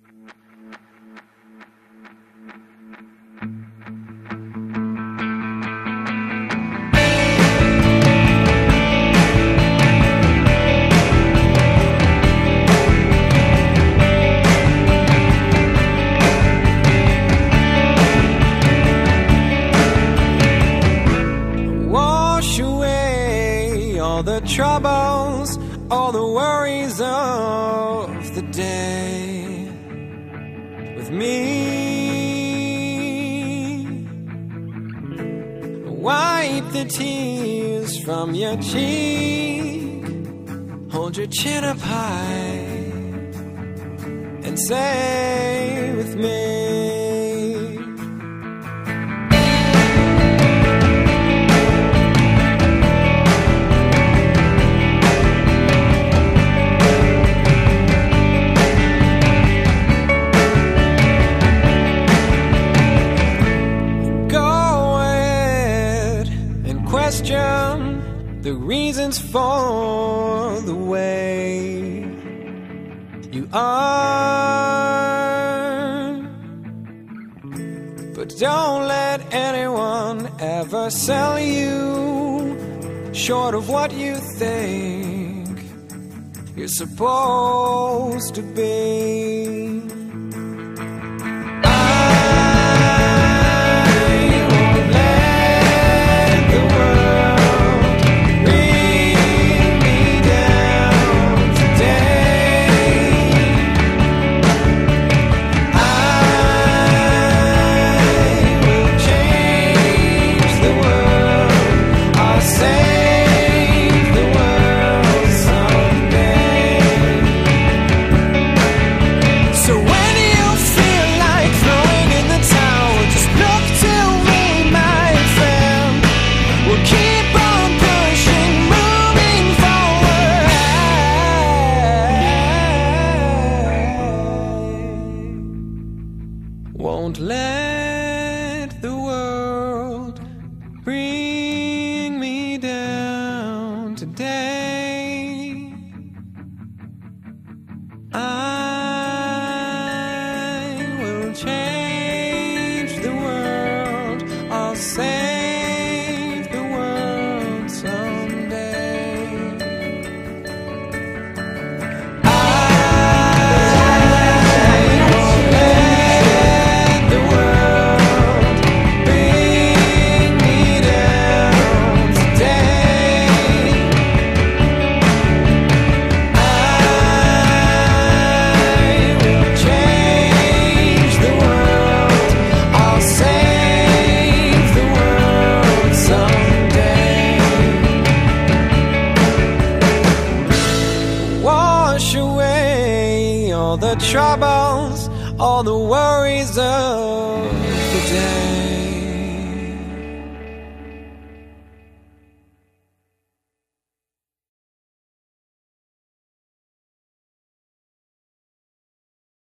All the troubles, all the worries of the day with me. Wipe the tears from your cheek, hold your chin up high and say with me, question the reasons for the way you are, but don't let anyone ever sell you short of what you think you're supposed to be. Won't let the world bring me down today. I will change the world. I'll save the world someday. All the troubles, all the worries of the day.